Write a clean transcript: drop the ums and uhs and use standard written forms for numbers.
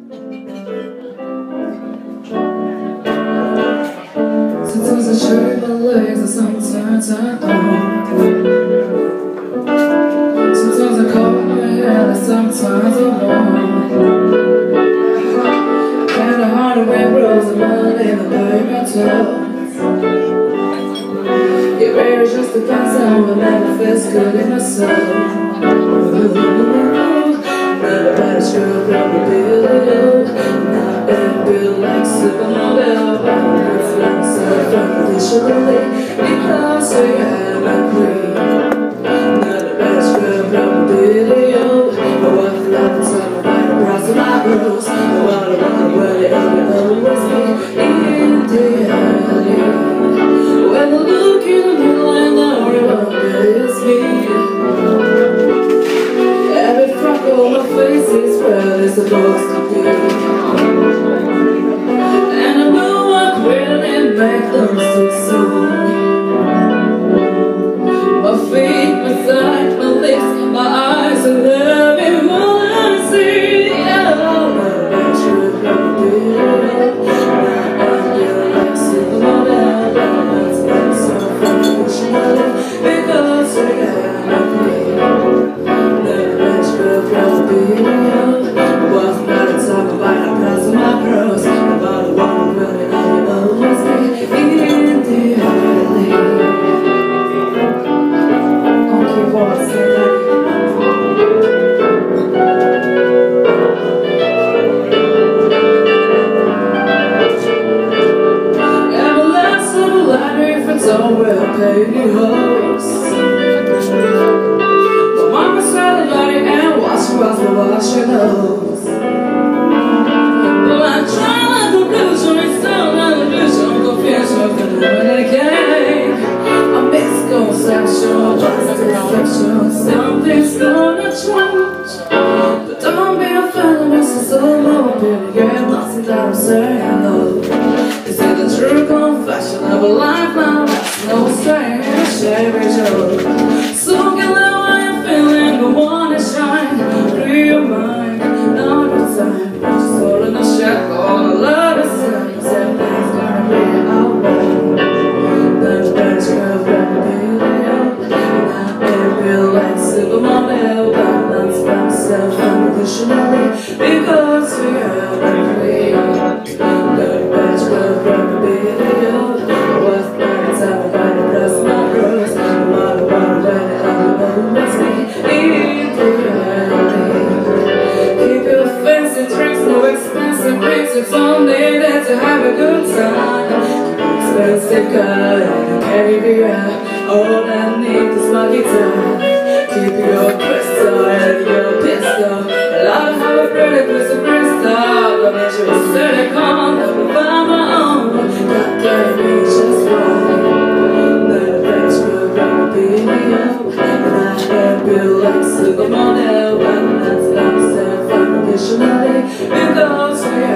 Sometimes I shake my legs and sometimes I don't. Sometimes I call my head and sometimes I won't. And the heart of wind rolls and money in the pavement. It really just depends on whatever feels good in my soul. Everybody's screwed probably you. Not every like supermodel, but it's like so unconditionally because we have a queen. Not everybody's screwed probably you. But what the love is on the right across my bruise. The one really always be in the alley. When I look in the middle and I remember it's me. Every freckle on my face is where it's supposed to be. And I know I'm really make the mistakes soon. My feet, my thighs, my lips, my eyes, and everyone I see. Oh, my back's really probably because we got nothing. The rest could probably be you. Was not a talk about the price of my pros. About the one who really always be in the alley. Okay, boss, don't wear baby hose. My mama said a lot and wash your nose. But I'm trying to conclusion, it's still not an illusion. Confusion of the moment again. A misconception, just deception. Something's gonna change. But don't be offended, Mr. Solo. Period, nothing that I'm saying, no. Is it a true confession of a life now? No saying, shame is yours. So get out how you're feeling, go on and shine. Free your mind, not the time. Just holding a shackle, all the love is in. Cause everything's gonna be alright. That's best girl, gonna be real. Not baby like supermodel, but that's by myself unconditionally. Because we are the queen. The best girl, gonna be real. It's only there to have a good time. Expensive car, carry me out. All I need is my guitar. Keep your crystal and your pistol. I love how it really puts a crystal. But make sure you set it calm. Let me find my own. That gave me just right. The best will gonna be you. And I have you like supermodel. But that's not myself unconditionally. Because we